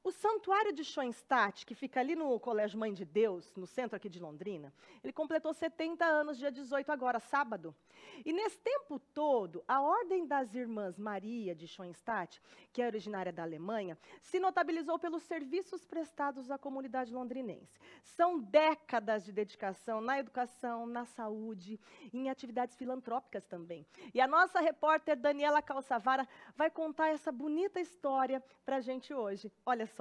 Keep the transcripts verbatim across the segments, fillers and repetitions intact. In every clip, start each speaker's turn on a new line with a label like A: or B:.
A: O Santuário de Schoenstatt, que fica ali no Colégio Mãe de Deus, no centro aqui de Londrina, ele completou setenta anos, dia dezoito agora, sábado. E nesse tempo todo, a Ordem das Irmãs Maria de Schoenstatt, que é originária da Alemanha, se notabilizou pelos serviços prestados à comunidade londrinense. São décadas de dedicação na educação, na saúde, em atividades filantrópicas também. E a nossa repórter Daniela Calçavara vai contar essa bonita história para a gente hoje. Olha só.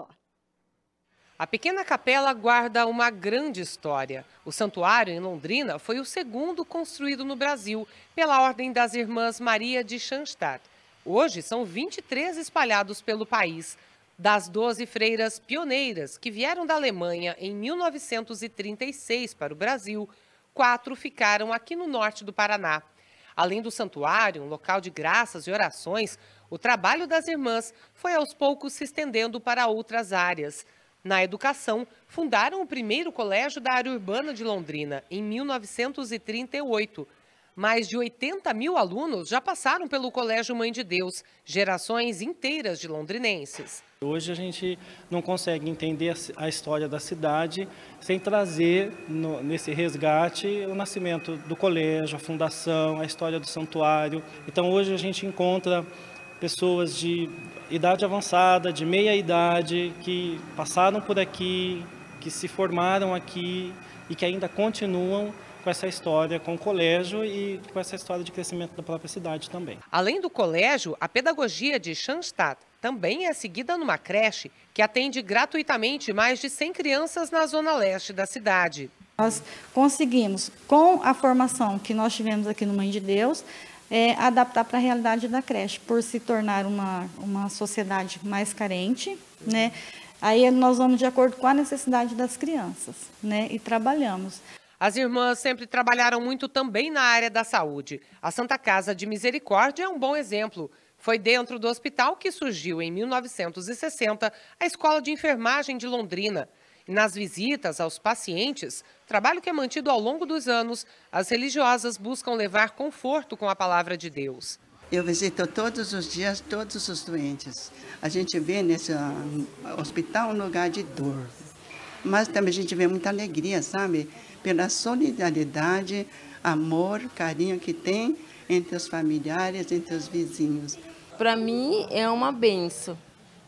B: A pequena capela guarda uma grande história. O santuário em Londrina foi o segundo construído no Brasil pela Ordem das Irmãs Maria de Schoenstatt. Hoje são vinte e três espalhados pelo país. Das doze freiras pioneiras que vieram da Alemanha em mil novecentos e trinta e seis para o Brasil, quatro ficaram aqui no norte do Paraná. Além do santuário, um local de graças e orações, o trabalho das irmãs foi aos poucos se estendendo para outras áreas. Na educação, fundaram o primeiro colégio da área urbana de Londrina, em mil novecentos e trinta e oito. Mais de oitenta mil alunos já passaram pelo Colégio Mãe de Deus, gerações inteiras de londrinenses.
C: Hoje a gente não consegue entender a história da cidade sem trazer no, nesse resgate o nascimento do colégio, a fundação, a história do santuário. Então hoje a gente encontra pessoas de idade avançada, de meia idade, que passaram por aqui, que se formaram aqui e que ainda continuam com essa história com o colégio e com essa história de crescimento da própria cidade também.
B: Além do colégio, a pedagogia de Schoenstatt também é seguida numa creche que atende gratuitamente mais de cem crianças na zona leste da cidade.
D: Nós conseguimos, com a formação que nós tivemos aqui no Mãe de Deus, É, adaptar para a realidade da creche, por se tornar uma, uma sociedade mais carente, né? Aí nós vamos de acordo com a necessidade das crianças, né? E trabalhamos.
B: As irmãs sempre trabalharam muito também na área da saúde. A Santa Casa de Misericórdia é um bom exemplo. Foi dentro do hospital que surgiu, em mil novecentos e sessenta, a Escola de Enfermagem de Londrina. E nas visitas aos pacientes, trabalho que é mantido ao longo dos anos, as religiosas buscam levar conforto com a palavra de Deus.
E: Eu visito todos os dias todos os doentes. A gente vê nesse hospital um lugar de dor, mas também a gente vê muita alegria, sabe? Pela solidariedade, amor, carinho que tem entre os familiares, entre os vizinhos.
F: Para mim é uma benção,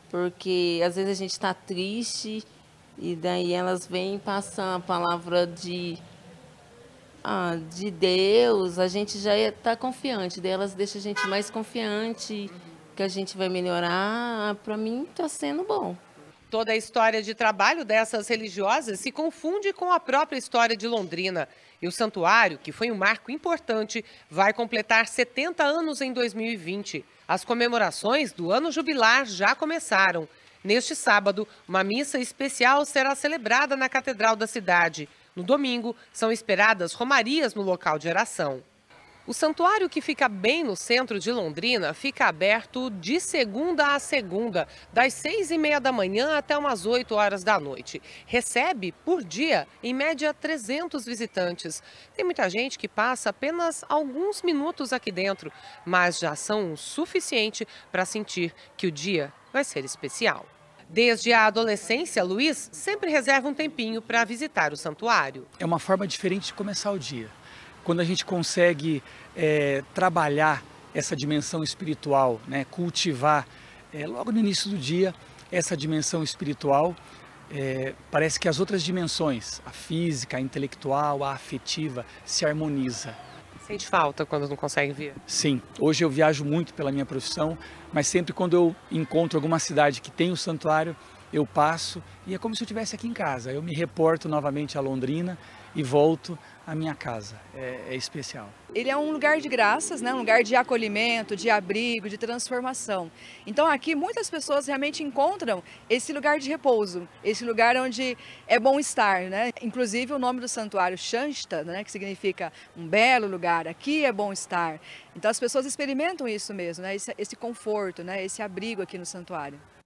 F: porque às vezes a gente está triste, e daí elas vêm e passam a palavra de, ah, de Deus, a gente já está confiante, daí elas deixam a gente mais confiante, que a gente vai melhorar. Para mim está sendo bom.
B: Toda a história de trabalho dessas religiosas se confunde com a própria história de Londrina. E o santuário, que foi um marco importante, vai completar setenta anos em dois mil e vinte. As comemorações do ano jubilar já começaram. Neste sábado, uma missa especial será celebrada na Catedral da cidade. No domingo, são esperadas romarias no local de oração. O santuário, que fica bem no centro de Londrina, fica aberto de segunda a segunda, das seis e meia da manhã até umas oito horas da noite. Recebe, por dia, em média, trezentos visitantes. Tem muita gente que passa apenas alguns minutos aqui dentro, mas já são o suficiente para sentir que o dia vai ser especial. Desde a adolescência, Luiz sempre reserva um tempinho para visitar o santuário.
G: É uma forma diferente de começar o dia. Quando a gente consegue é, trabalhar essa dimensão espiritual, né, cultivar é, logo no início do dia essa dimensão espiritual, é, parece que as outras dimensões, a física, a intelectual, a afetiva, se harmoniza.
B: Sente falta quando não consegue vir?
G: Sim, hoje eu viajo muito pela minha profissão, mas sempre quando eu encontro alguma cidade que tem o santuário, eu passo e é como se eu estivesse aqui em casa. Eu me reporto novamente a Londrina e volto à minha casa. É, é especial.
H: Ele é um lugar de graças, né? Um lugar de acolhimento, de abrigo, de transformação. Então aqui muitas pessoas realmente encontram esse lugar de repouso, esse lugar onde é bom estar, né? Inclusive o nome do santuário Schoenstatt, né? Que significa um belo lugar, aqui é bom estar. Então as pessoas experimentam isso mesmo, né? Esse, esse conforto, né? Esse abrigo aqui no santuário.